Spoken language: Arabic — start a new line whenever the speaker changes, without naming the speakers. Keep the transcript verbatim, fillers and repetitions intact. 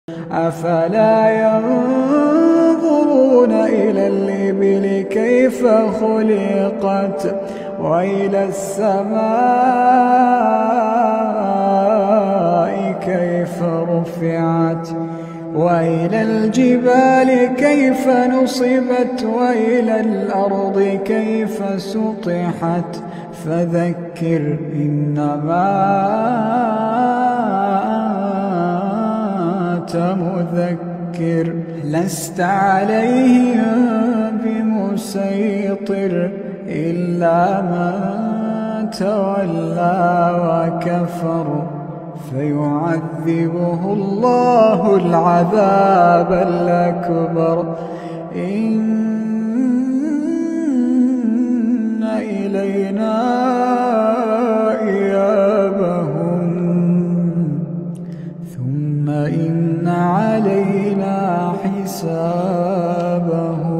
أفلا ينظرون إلى الإبل كيف خلقت وإلى السماء كيف رفعت وإلى الجبال كيف نصبت وإلى الأرض كيف سطحت فذكر إنما أنت مذكر لست عليهم بمسيطر إلا من تولى وكفر فيعذبه الله العذاب الأكبر إن إلينا إيابهم ثم إن علينا حسابهم.